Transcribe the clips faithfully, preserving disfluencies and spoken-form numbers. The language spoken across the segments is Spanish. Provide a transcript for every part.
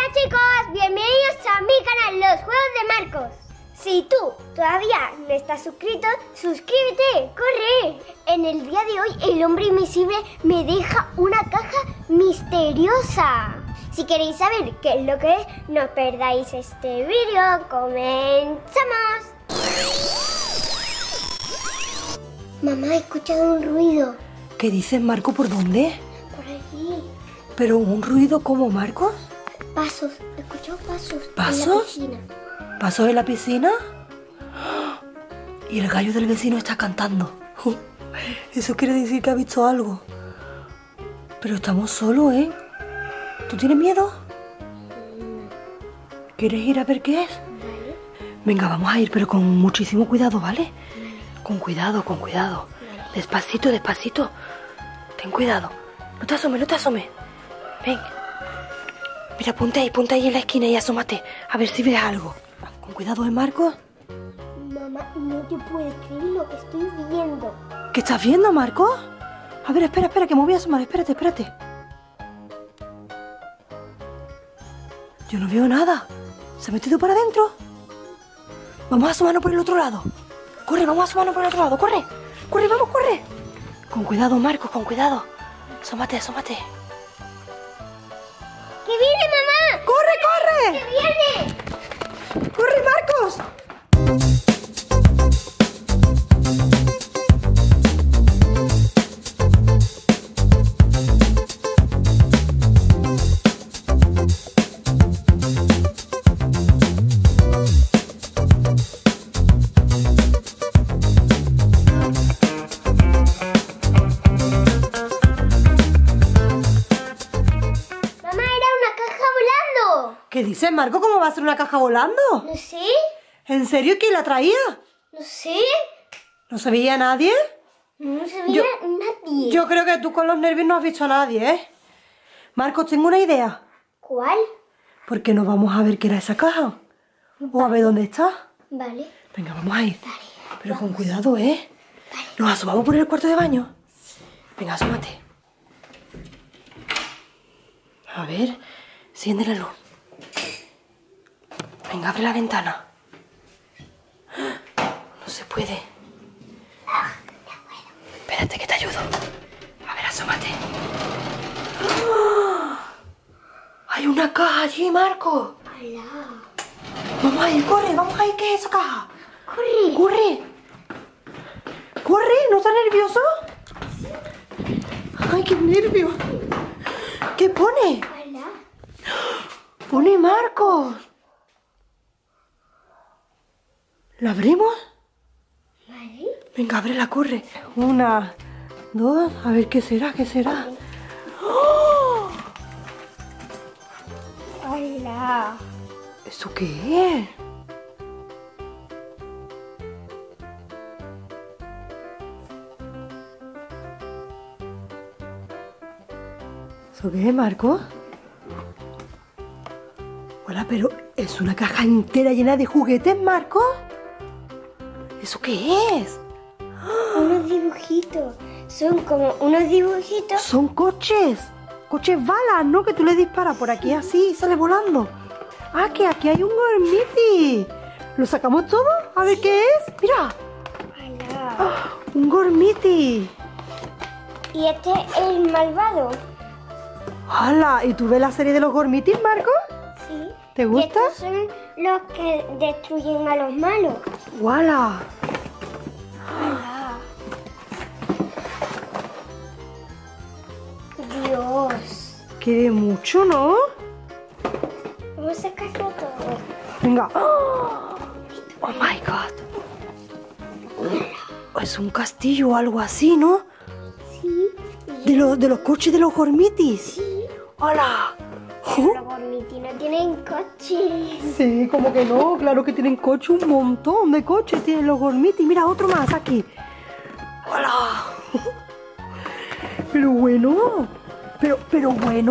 Hola chicos, bienvenidos a mi canal Los Juegos de Marcos. Si tú todavía no estás suscrito, suscríbete, corre. En el día de hoy el hombre invisible me deja una caja misteriosa. Si queréis saber qué es lo que es, no os perdáis este vídeo. ¡Comenzamos! Mamá, he escuchado un ruido. ¿Qué dices, Marco? ¿Por dónde? Por allí. ¿Pero un ruido como, Marcos? Pasos, he escuchado pasos. ¿Pasos? En la piscina. ¿Pasos en la piscina? Y el gallo del vecino está cantando. Eso quiere decir que ha visto algo. Pero estamos solos, ¿eh? ¿Tú tienes miedo? ¿Quieres ir a ver qué es? Vale. Venga, vamos a ir, pero con muchísimo cuidado, ¿vale? Con cuidado, con cuidado. Despacito, despacito. Ten cuidado. No te asomes, no te asomes. Ven. Mira, ponte ahí, ponte ahí en la esquina y asómate. A ver si ves algo. Con cuidado, ¿eh, Marcos? Mamá, no te puedes creer lo que estoy viendo. ¿Qué estás viendo, Marcos? A ver, espera, espera, que me voy a asomar. Espérate, espérate. Yo no veo nada. ¿Se ha metido para adentro? Vamos a asomarnos por el otro lado. Corre, vamos a asomarnos por el otro lado. Corre, corre, vamos, corre. Con cuidado, Marcos, con cuidado. Asómate, asómate. ¡Que viene, mamá! ¡Corre, corre! ¡Que viene! ¡Corre, Marcos! ¿Qué dices, Marco? ¿Cómo va a ser una caja volando? No sé, ¿En serio? ¿Quién la traía? no sé. ¿No se veía a nadie? No se veía Yo- nadie. Yo creo que tú con los nervios no has visto a nadie, ¿eh? Marcos, tengo una idea. ¿Cuál? ¿Por qué no vamos a ver qué era esa caja? O a ver dónde está. Vale. Venga, vamos a ir. Vale. Pero con vamos. cuidado, ¿eh? Nos asomamos por el cuarto de baño. Venga, asómate. A ver, enciende la luz. Venga, abre la ventana. No se puede. Espérate que te ayudo. A ver, asómate. ¡Ah! Hay una caja allí, Marco. Hola. Vamos a ir, corre, vamos a ir. ¿Qué es esa caja? Corre. ¡Corre! ¡Corre! ¿No estás nervioso? ¡Ay, qué nervio! ¿Qué pone? Hola. Pone Marcos. ¿La abrimos? Vale. Venga, ábrela, corre. Una, dos, a ver qué será, qué será. ¡Oh! Hola. ¿Eso qué es? ¿Eso qué es, Marco? Hola, pero ¿es una caja entera llena de juguetes, Marco? ¿Eso qué es? Unos dibujitos. Son como unos dibujitos. Son coches. Coches balas, ¿no? Que tú le disparas por aquí así y sale volando. Ah, que aquí hay un Gormiti. ¿Lo sacamos todo? A ver qué es. Mira. Hola. ¡Ah! Un Gormiti. Y este es el malvado. ¡Hala! ¿Y tú ves la serie de los Gormitis, Marco? Sí. ¿Te gusta? Y estos son los que destruyen a los malos. ¡Wala! Hola. Dios. Quiere mucho, ¿no? Vamos a sacarlo todo. Venga. ¡Oh, oh my God! Es un castillo o algo así, ¿no? Sí. De, los de los coches de los Gormitis. Sí. ¡Hola! Los Gormiti no tienen coches. Sí, como que no, claro que tienen coche, un montón de coches tienen los Gormitis. Mira, otro más aquí. ¡Hola! Pero bueno, pero, pero bueno.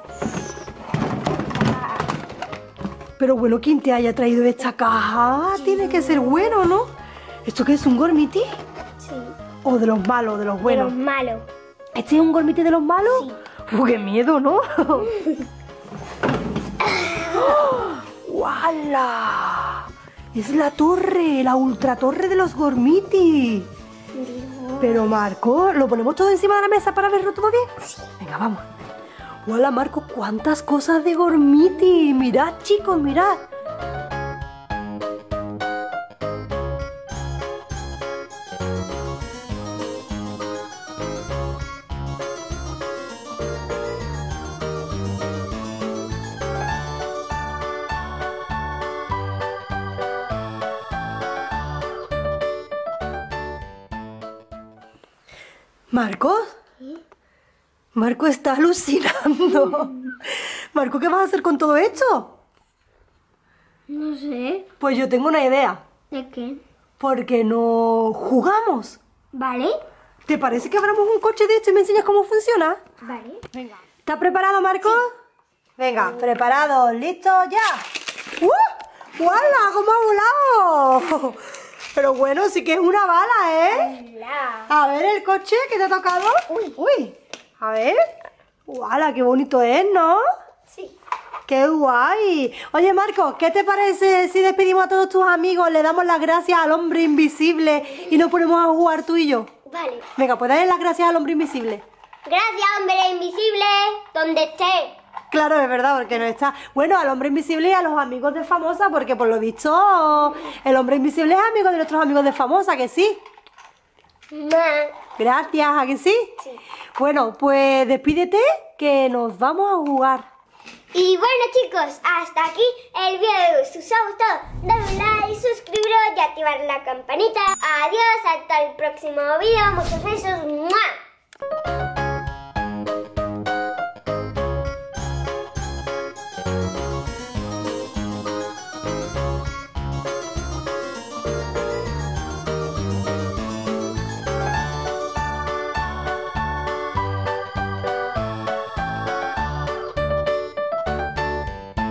Pero bueno, quien te haya traído esta caja tiene que ser bueno, ¿no? ¿Esto qué es, un Gormiti? Sí. ¿O de los malos, de los De buenos? los malos. ¿Este es un Gormiti de los malos? Sí. ¡Uh, qué miedo!, ¿no? ¡Hala! Es la torre, la ultratorre de los Gormiti. Dios. Pero Marco, ¿lo ponemos todo encima de la mesa para verlo todo bien? Sí. Venga, vamos. ¡Hola, Marco! ¡Cuántas cosas de Gormiti! Mirad, chicos, mirad. ¿Marco? ¿Sí? Marco está alucinando. Marco, ¿qué vas a hacer con todo esto? No sé. Pues yo tengo una idea. ¿De qué? ¿Por qué no jugamos? ¿Vale? ¿Te parece que abramos un coche de esto y me enseñas cómo funciona? Vale. Venga. ¿Estás preparado, Marco? Sí. Venga, preparados, listos, ya. ¡Uh! ¡Wala! ¿Cómo ha volado? Pero bueno, sí que es una bala, ¿eh? Hola. A ver el coche que te ha tocado. Uy. Uy. A ver. ¡Wala! ¡Qué bonito es!, ¿no? Sí. ¡Qué guay! Oye, Marco, ¿qué te parece si despedimos a todos tus amigos, le damos las gracias al hombre invisible y nos ponemos a jugar tú y yo? Vale. Venga, pues dale las gracias al hombre invisible. Gracias, hombre invisible. Donde esté. Claro, es verdad, porque no está. Bueno, al hombre invisible y a los amigos de Famosa, porque por lo visto el hombre invisible es amigo de nuestros amigos de Famosa, ¿que sí? Ma. Gracias, ¿a que sí? Sí. Bueno, pues despídete, que nos vamos a jugar. Y bueno, chicos, hasta aquí el vídeo de hoy. Si os ha gustado, dale un like, suscribiros y activar la campanita. Adiós, hasta el próximo vídeo. Muchos besos. ¡Mua!